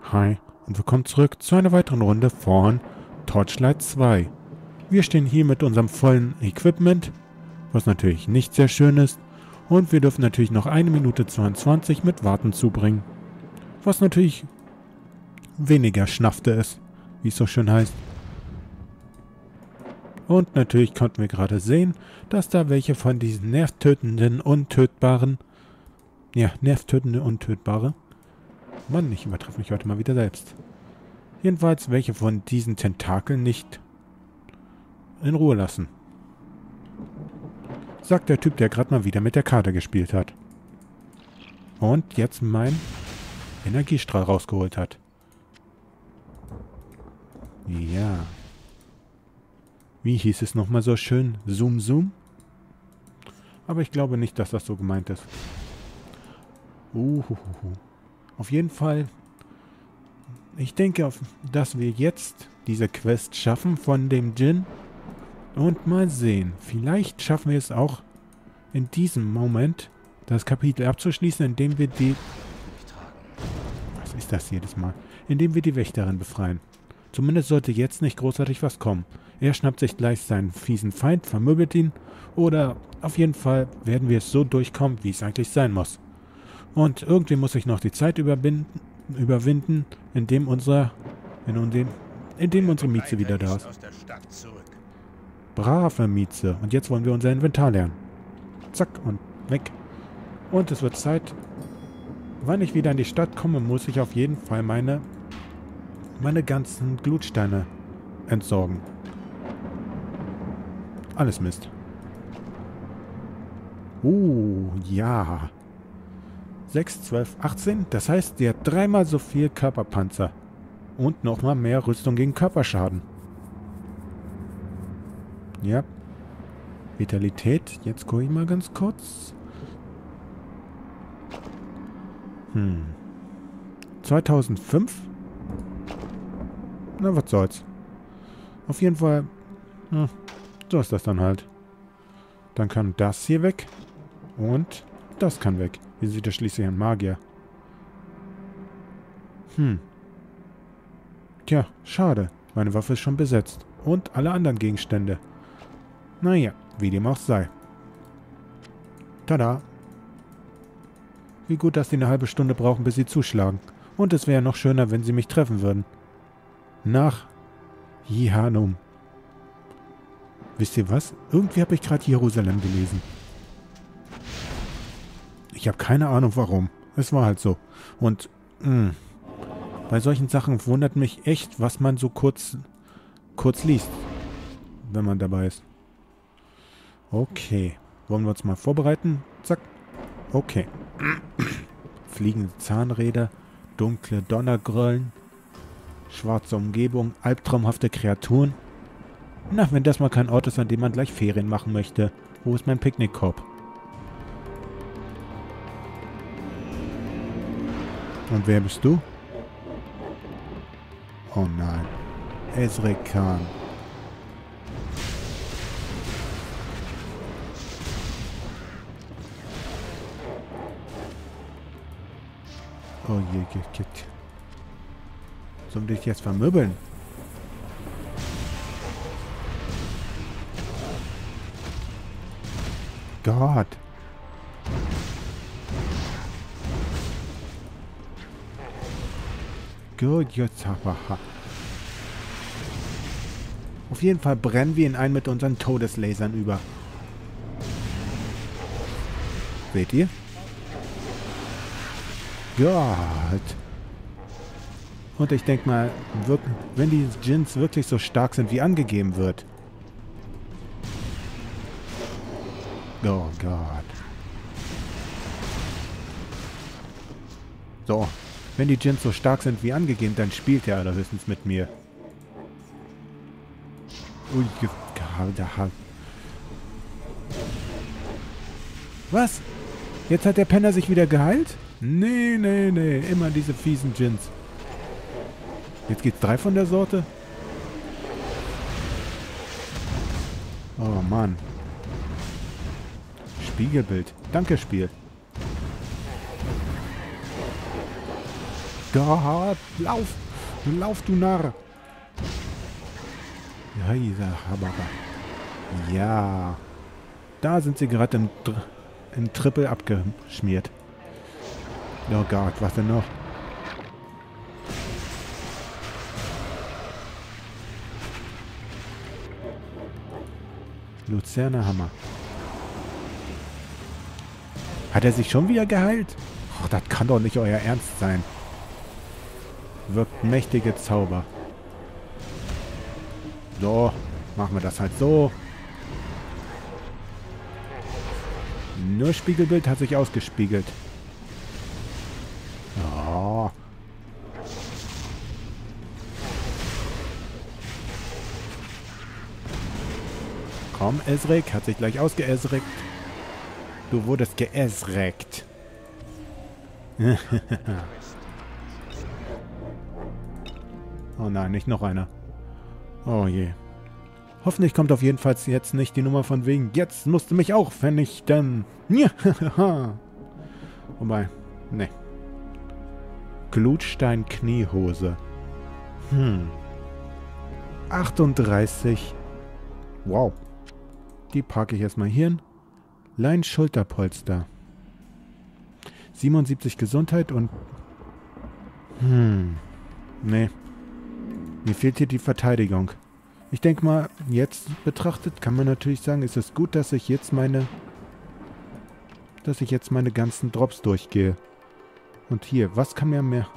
Hi und willkommen zurück zu einer weiteren Runde von Torchlight 2. Wir stehen hier mit unserem vollen Equipment, was natürlich nicht sehr schön ist. Und wir dürfen natürlich noch 1 Minute 22 mit Warten zubringen. Was natürlich weniger Schnafte ist, wie es so schön heißt. Und natürlich konnten wir gerade sehen, dass da welche von diesen nervtötende, untötbare. Mann, ich übertreffe mich heute mal wieder selbst. Jedenfalls welche von diesen Tentakeln nicht in Ruhe lassen. Sagt der Typ, der gerade mal wieder mit der Karte gespielt hat. Und jetzt meinen Energiestrahl rausgeholt hat. Ja. Wie hieß es nochmal so schön? Zoom, zoom? Aber ich glaube nicht, dass das so gemeint ist. Auf jeden Fall, ich denke, dass wir jetzt diese Quest schaffen von dem Djinn. Und mal sehen, vielleicht schaffen wir es auch in diesem Moment, das Kapitel abzuschließen, indem wir die... Was ist das jedes Mal? Indem wir die Wächterin befreien. Zumindest sollte jetzt nicht großartig was kommen. Er schnappt sich gleich seinen fiesen Feind, vermöbelt ihn, oder auf jeden Fall werden wir es so durchkommen, wie es eigentlich sein muss. Und irgendwie muss ich noch die Zeit überwinden, indem unsere Mieze wieder da ist. Brave Mieze. Und jetzt wollen wir unser Inventar lernen. Zack und weg. Und es wird Zeit. Wann ich wieder in die Stadt komme, muss ich auf jeden Fall meine ganzen Glutsteine entsorgen. Alles Mist. Ja. 6, 12, 18. Das heißt, der hat 3-mal so viel Körperpanzer. Und nochmal mehr Rüstung gegen Körperschaden. Ja. Vitalität. Jetzt gucke ich mal ganz kurz. 2005? Na, was soll's. Auf jeden Fall. So ist das dann halt. Dann kann das hier weg. Und das kann weg. Hier sieht er schließlich ein Magier. Tja, schade. Meine Waffe ist schon besetzt. Und alle anderen Gegenstände. Naja, wie dem auch sei. Tada. Wie gut, dass die eine halbe Stunde brauchen, bis sie zuschlagen. Und es wäre noch schöner, wenn sie mich treffen würden. Nach Jehannum. Wisst ihr was? Irgendwie habe ich gerade Jerusalem gelesen. Ich habe keine Ahnung warum. Es war halt so. Und bei solchen Sachen wundert mich echt, was man so kurz liest, wenn man dabei ist. Okay. Wollen wir uns mal vorbereiten? Zack. Okay. Fliegende Zahnräder, dunkle Donnergrollen, schwarze Umgebung, albtraumhafte Kreaturen. Na, wenn das mal kein Ort ist, an dem man gleich Ferien machen möchte. Wo ist mein Picknickkorb? Und wer bist du? Oh nein. Ezrekan. Oh je. Sollen wir dich jetzt vermöbeln? Gott. Gut, jetzt aber. Auf jeden Fall brennen wir ihn ein mit unseren Todeslasern über. Seht ihr? Gott. Und ich denke mal, wenn die Djinns wirklich so stark sind, wie angegeben wird. Oh Gott. So. Wenn die Djinns so stark sind wie angegeben, dann spielt er allerhöchstens mit mir. Ui, was? Jetzt hat der Penner sich wieder geheilt? Nee. Immer diese fiesen Djinns. Jetzt gibt's 3 von der Sorte? Oh Mann. Spiegelbild. Danke, Spiel. Gott, lauf! Lauf, du Narr! Ja, dieser Habara. Ja. Da sind sie gerade im Triple abgeschmiert. Oh Gott, was denn noch? Luzerner Hammer. Hat er sich schon wieder geheilt? Ach, das kann doch nicht euer Ernst sein. Wirkt mächtige Zauber. So, machen wir das halt so. Nur Spiegelbild hat sich ausgespiegelt. Oh. Komm, Ezreck, hat sich gleich ausgeesreckt. Du wurdest geesreckt. Oh nein, nicht noch einer. Oh je. Hoffentlich kommt auf jeden Fall jetzt nicht die Nummer von wegen, jetzt musst du mich auch vernichten. Wobei, ne. Glutstein Kniehose. 38. Wow. Die packe ich erstmal hier hin. Lein Schulterpolster. 77 Gesundheit und... Nee. Mir fehlt hier die Verteidigung. Ich denke mal, jetzt betrachtet kann man natürlich sagen, ist es gut, dass ich jetzt meine ganzen Drops durchgehe. Und hier, was kann mir mehr...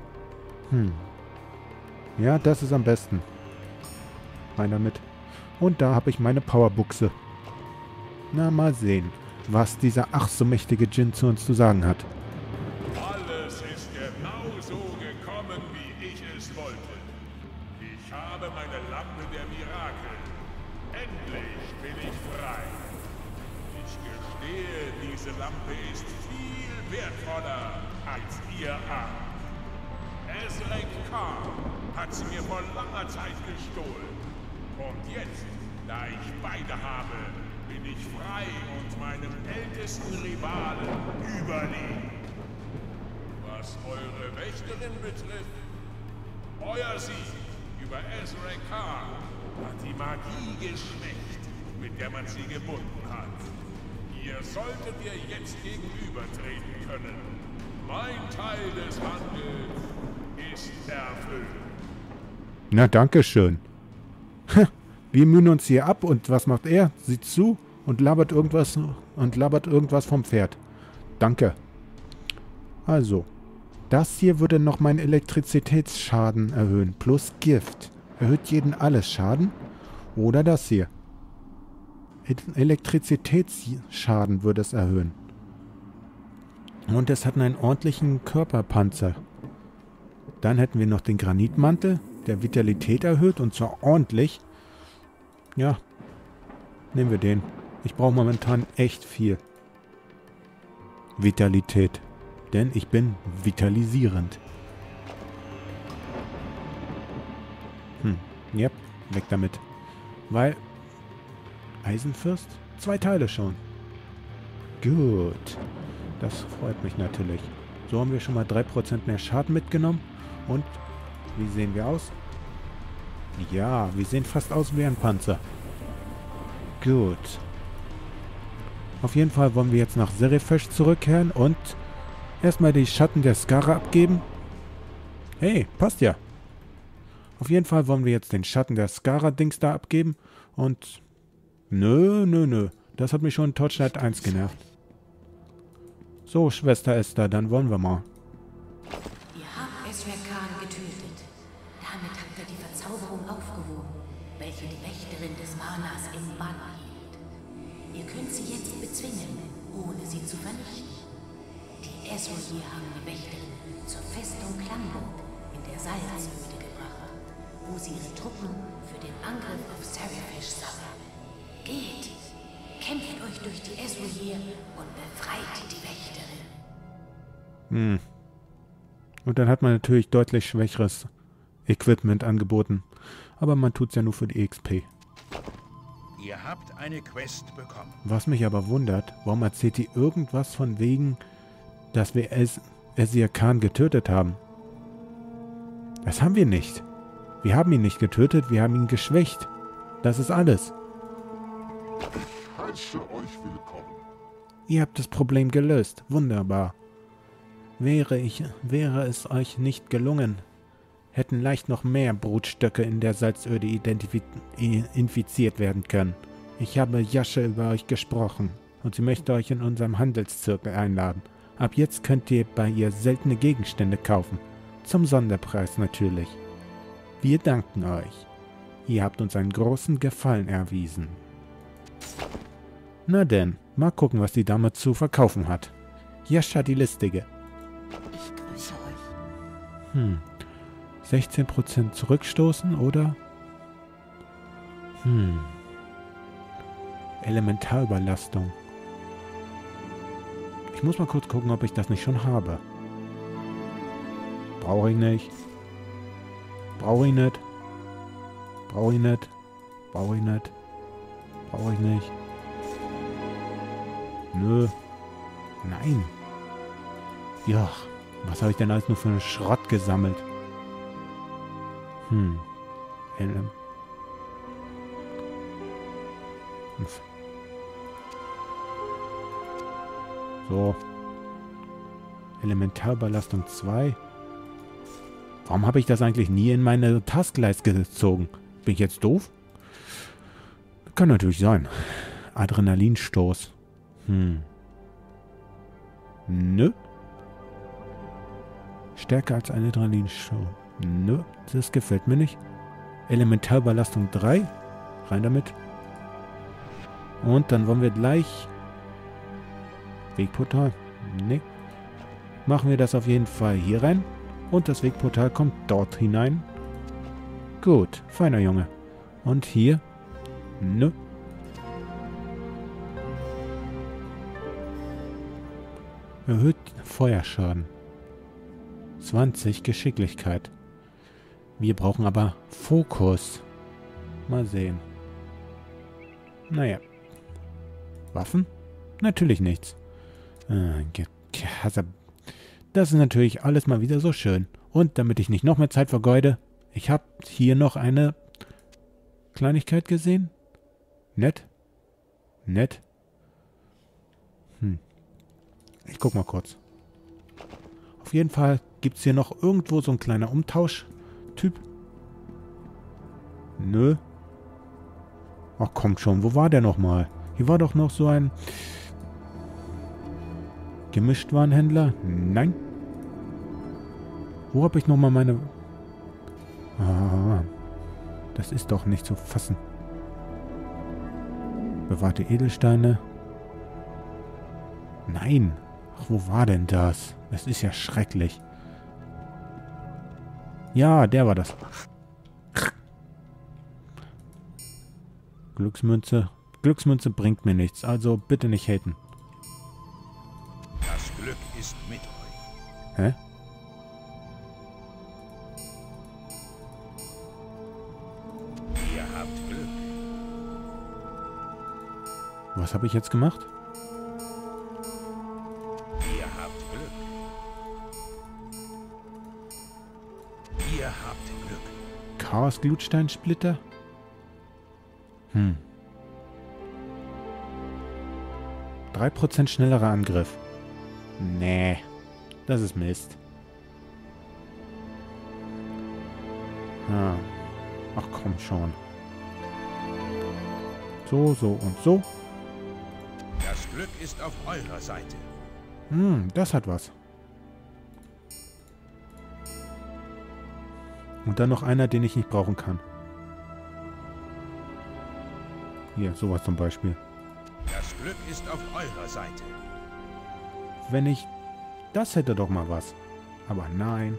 Ja, das ist am besten. Rein damit. Und da habe ich meine Powerbuchse. Na, mal sehen, was dieser ach so mächtige Djinn zu uns zu sagen hat. Alles ist genau so gekommen, wie ich es wollte. Ich habe meine Lampe der Mirakel. Endlich bin ich frei. Ich gestehe, diese Lampe ist viel wertvoller, als ihr ahnt. Ezreck Khan hat sie mir vor langer Zeit gestohlen. Und jetzt, da ich beide habe, bin ich frei und meinem ältesten Rivalen überlegen. Was eure Wächterin betrifft, euer Sieg über Ezreck Khan hat die Magie geschwächt, mit der man sie gebunden hat. Ihr solltet ihr jetzt gegenübertreten können. Mein Teil des Handels ist erfüllt. Na, danke schön. Wir mühen uns hier ab und was macht er? Sieht zu und labert irgendwas vom Pferd. Danke. Also, das hier würde noch meinen Elektrizitätsschaden erhöhen. Plus Gift. Erhöht jeden alles Schaden. Oder das hier. Elektrizitätsschaden würde es erhöhen. Und es hat einen ordentlichen Körperpanzer. Dann hätten wir noch den Granitmantel, der Vitalität erhöht und zwar ordentlich. Ja, nehmen wir den. Ich brauche momentan echt viel Vitalität, denn ich bin vitalisierend. Yep, weg damit. Weil Eisenfürst? 2 Teile schon. Gut. Das freut mich natürlich. So haben wir schon mal 3% mehr Schaden mitgenommen. Und wie sehen wir aus? Ja, wir sehen fast aus wie ein Panzer. Gut. Auf jeden Fall wollen wir jetzt nach Serifesh zurückkehren und erstmal die Schatten der Skara abgeben. Hey, passt ja. Auf jeden Fall wollen wir jetzt den Schatten der Skara-Dings da abgeben und... Nö. Das hat mich schon in Torchlight 1 genervt. So, Schwester Esther, dann wollen wir mal. Ihr habt Ezreck Khan getötet. Damit habt ihr die Verzauberung aufgehoben, welche die Wächterin des Manas im Bann hielt. Ihr könnt sie jetzt bezwingen, ohne sie zu vernichten. Die Ezreal haben die Wächterin zur Festung Klangburg in der Salzöde gebracht, wo sie ihre Truppen für den Angriff auf Serifesh sammeln. Geht! Kämpft euch durch die Ezreal und befreit die Wächterin. Und dann hat man natürlich deutlich schwächeres Equipment angeboten. Aber man tut's ja nur für die XP. Ihr habt eine Quest bekommen. Was mich aber wundert, warum erzählt die irgendwas von wegen, dass wir Ezir Khan getötet haben? Das haben wir nicht. Wir haben ihn nicht getötet, wir haben ihn geschwächt. Das ist alles. Ich heiße euch willkommen. Ihr habt das Problem gelöst. Wunderbar. Wäre es euch nicht gelungen, hätten leicht noch mehr Brutstöcke in der Salzöde infiziert werden können. Ich habe Jasche über euch gesprochen und sie möchte euch in unserem Handelszirkel einladen. Ab jetzt könnt ihr bei ihr seltene Gegenstände kaufen. Zum Sonderpreis natürlich. Wir danken euch. Ihr habt uns einen großen Gefallen erwiesen. Na denn, mal gucken, was die Dame zu verkaufen hat. Jascha die Listige. Ich grüße euch. 16% zurückstoßen, oder? Elementarüberlastung. Ich muss mal kurz gucken, ob ich das nicht schon habe. Brauche ich nicht. Brauche ich nicht. Brauche ich nicht. Brauche ich nicht. Brauche ich nicht. Nö. Nein. Ja, was habe ich denn alles nur für einen Schrott gesammelt? So. Elementarüberlastung 2. Warum habe ich das eigentlich nie in meine Taskleiste gezogen? Bin ich jetzt doof? Kann natürlich sein. Adrenalinstoß. Nö. Stärker als ein Adrenalinstoß. Nö, das gefällt mir nicht. Elementarüberlastung 3. Rein damit. Und dann wollen wir gleich... Wegportal? Nee. Machen wir das auf jeden Fall hier rein. Und das Wegportal kommt dort hinein. Gut, feiner Junge. Und hier? Nö. Erhöht Feuerschaden. 20 Geschicklichkeit. Wir brauchen aber Fokus. Mal sehen. Naja. Waffen? Natürlich nichts. Das ist natürlich alles mal wieder so schön. Und damit ich nicht noch mehr Zeit vergeude, ich habe hier noch eine Kleinigkeit gesehen. Nett. Nett. Ich guck mal kurz. Auf jeden Fall gibt es hier noch irgendwo so ein kleiner Umtausch-Typ. Nö. Ach, kommt schon. Wo war der nochmal? Hier war doch noch so ein Gemischtwarenhändler. Nein. Wo habe ich nochmal meine... das ist doch nicht zu fassen. Bewahrte Edelsteine. Nein. Ach, wo war denn das? Das ist ja schrecklich. Ja, der war das. Glücksmünze. Glücksmünze bringt mir nichts, also bitte nicht haten. Das Glück ist mit euch. Hä? Ihr habt Glück. Was habe ich jetzt gemacht? Ihr habt Glück. Ihr habt Glück. Chaos-Glutsteinsplitter? 3% schnellerer Angriff. Nee, das ist Mist. Ach komm schon. So, so und so. Das Glück ist auf eurer Seite. Das hat was. Und dann noch einer, den ich nicht brauchen kann. Hier, sowas zum Beispiel. Das Glück ist auf eurer Seite. Wenn ich... Das hätte doch mal was. Aber nein.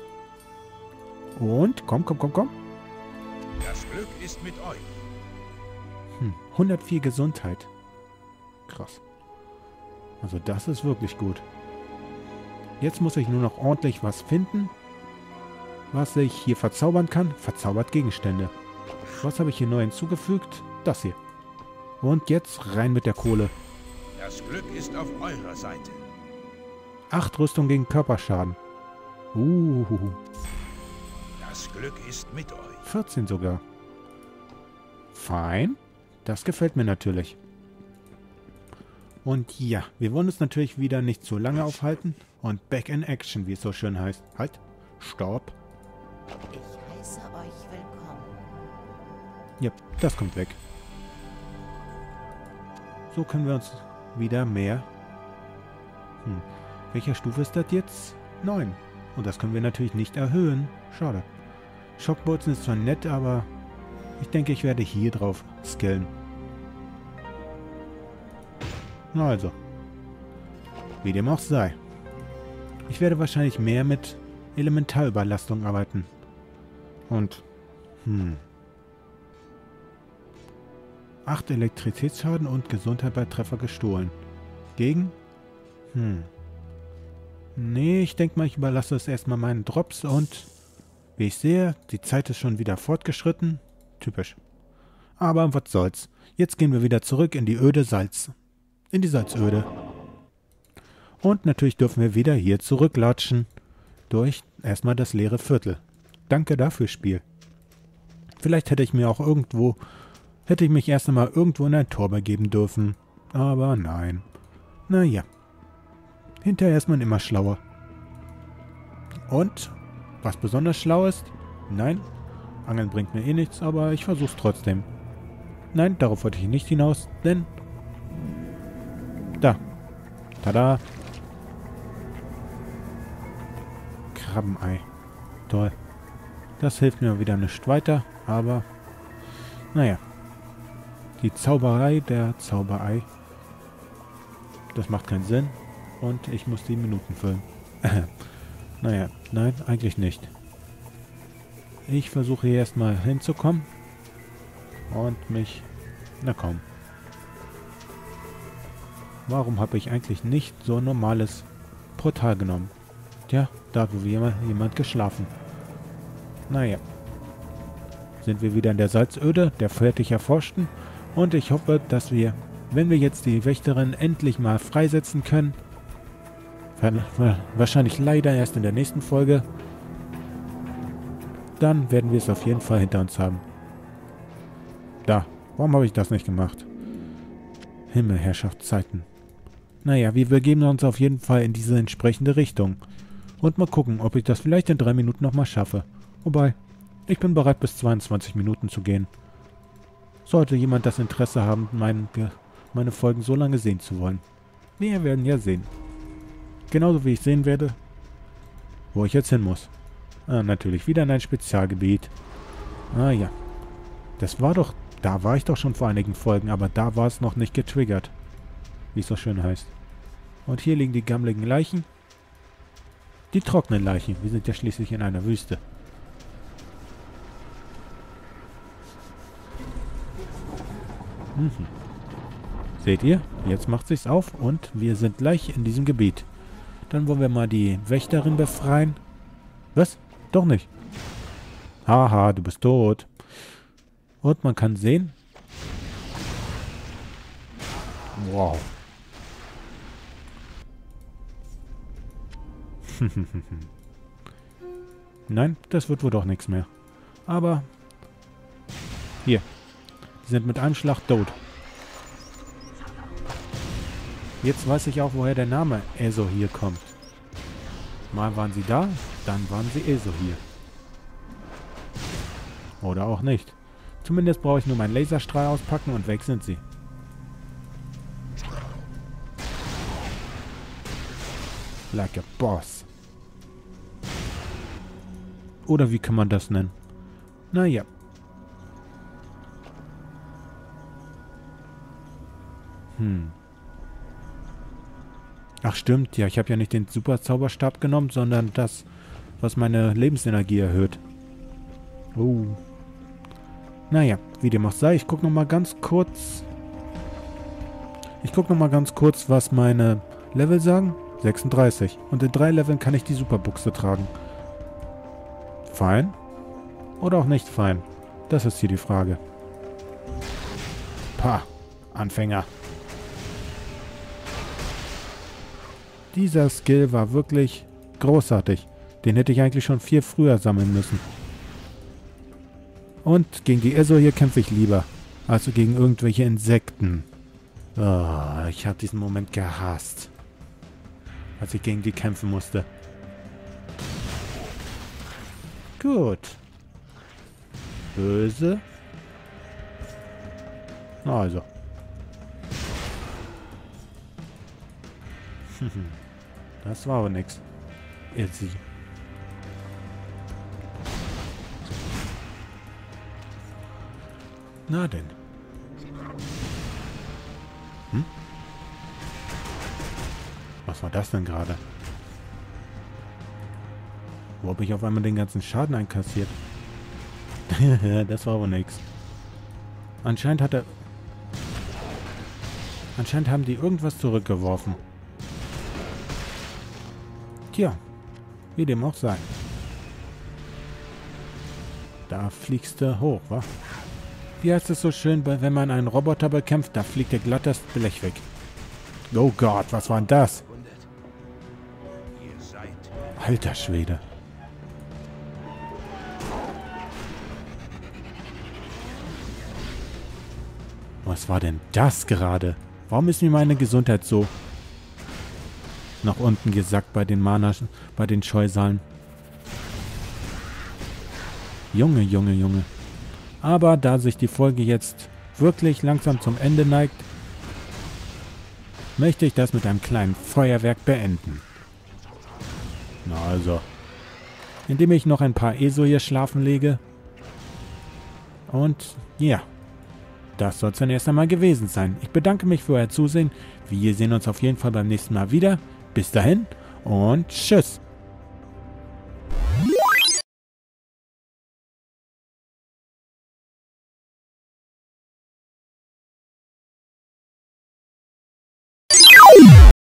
Und? Komm. Das Glück ist mit euch. 104 Gesundheit. Krass. Also das ist wirklich gut. Jetzt muss ich nur noch ordentlich was finden, was ich hier verzaubern kann. Verzaubert Gegenstände. Was habe ich hier neu hinzugefügt? Das hier. Und jetzt rein mit der Kohle. Das Glück ist auf eurer Seite. 8 Rüstung gegen Körperschaden. Das Glück ist mit euch. 14 sogar. Fein. Das gefällt mir natürlich. Und ja, wir wollen uns natürlich wieder nicht zu lange aufhalten. Und back in action, wie es so schön heißt. Halt. Stopp. Ich heiße euch willkommen. Ja, das kommt weg. So können wir uns wieder mehr... Welcher Stufe ist das jetzt? 9. Und das können wir natürlich nicht erhöhen. Schade. Schockbolzen ist zwar nett, aber ich denke, ich werde hier drauf skillen. Na also. Wie dem auch sei. Ich werde wahrscheinlich mehr mit Elementarüberlastung arbeiten. Und, 8 Elektrizitätsschaden und Gesundheit bei Treffer gestohlen. Gegen? Nee, ich denke mal, ich überlasse es erstmal meinen Drops und wie ich sehe, die Zeit ist schon wieder fortgeschritten. Typisch. Aber was soll's. Jetzt gehen wir wieder zurück in die Öde Salz. In die Salzöde. Und natürlich dürfen wir wieder hier zurücklatschen. Durch erstmal das leere Viertel. Danke dafür, Spiel. Vielleicht hätte ich mich erst einmal irgendwo in ein Tor begeben dürfen. Aber nein. Naja. Hinterher ist man immer schlauer. Und, was besonders schlau ist, nein, Angeln bringt mir eh nichts, aber ich versuch's trotzdem. Nein, darauf wollte ich nicht hinaus, denn... Da. Tada. Krabbenei. Toll. Das hilft mir wieder nicht weiter, aber... Naja. Die Zauberei der Zauberei. Das macht keinen Sinn. Und ich muss die Minuten füllen. Naja, nein, eigentlich nicht. Ich versuche hier erstmal hinzukommen. Und mich... Na komm. Warum habe ich eigentlich nicht so ein normales Portal genommen? Tja, da hat wohl jemand geschlafen. Naja. Sind wir wieder in der Salzöde, der fertig erforschten. Und ich hoffe, dass wir, wenn wir jetzt die Wächterin endlich mal freisetzen können, wahrscheinlich leider erst in der nächsten Folge, dann werden wir es auf jeden Fall hinter uns haben. Da, warum habe ich das nicht gemacht? Himmelherrschaftszeiten. Naja, wir begeben uns auf jeden Fall in diese entsprechende Richtung. Und mal gucken, ob ich das vielleicht in 3 Minuten nochmal schaffe. Wobei, ich bin bereit bis 22 Minuten zu gehen. Sollte jemand das Interesse haben, meine Folgen so lange sehen zu wollen. Wir werden ja sehen. Genauso wie ich sehen werde, wo ich jetzt hin muss. Natürlich wieder in ein Spezialgebiet. Ah ja. Das war doch... Da war ich doch schon vor einigen Folgen, aber da war es noch nicht getriggert. Wie es so schön heißt. Und hier liegen die gammeligen Leichen. Die trockenen Leichen. Wir sind ja schließlich in einer Wüste. Seht ihr? Jetzt macht sich's auf und wir sind gleich in diesem Gebiet. Dann wollen wir mal die Wächterin befreien. Was? Doch nicht. Haha, du bist tot. Und man kann sehen. Wow. Nein, das wird wohl doch nichts mehr. Aber hier. Die sind mit einem Schlag tot. Jetzt weiß ich auch, woher der Name Eso hier kommt. Mal waren sie da, dann waren sie Eso hier. Oder auch nicht. Zumindest brauche ich nur meinen Laserstrahl auspacken und weg sind sie. Like a boss. Oder wie kann man das nennen? Naja. Ach stimmt, ja, ich habe ja nicht den Super Zauberstab genommen, sondern das, was meine Lebensenergie erhöht. Oh. Naja, wie dem auch sei, ich gucke nochmal ganz kurz. Was meine Level sagen. 36. Und in 3 Leveln kann ich die Superbuchse tragen. Fein? Oder auch nicht fein? Das ist hier die Frage. Pah, Anfänger. Dieser Skill war wirklich großartig. Den hätte ich eigentlich schon viel früher sammeln müssen. Und gegen die Eso hier kämpfe ich lieber. Also gegen irgendwelche Insekten. Oh, ich habe diesen Moment gehasst. Als ich gegen die kämpfen musste. Gut. Böse. Also. Das war aber nix. Jetzt. Na denn. Hm? Was war das denn gerade? Wo habe ich auf einmal den ganzen Schaden einkassiert? Das war aber nix. Anscheinend hat er... Anscheinend haben die irgendwas zurückgeworfen. Tja, wie dem auch sei. Da fliegst du hoch, wa? Wie heißt es so schön, wenn man einen Roboter bekämpft, da fliegt der glatt das Blech weg. Oh Gott, was war denn das? Alter Schwede. Was war denn das gerade? Warum ist mir meine Gesundheit so nach unten gesackt bei den bei den Scheusalen? Junge, Junge, Junge. Aber da sich die Folge jetzt wirklich langsam zum Ende neigt, möchte ich das mit einem kleinen Feuerwerk beenden. Na also, indem ich noch ein paar ESO hier schlafen lege. Und ja, das soll es dann erst einmal gewesen sein. Ich bedanke mich für euer Zusehen. Wir sehen uns auf jeden Fall beim nächsten Mal wieder. Bis dahin und tschüss.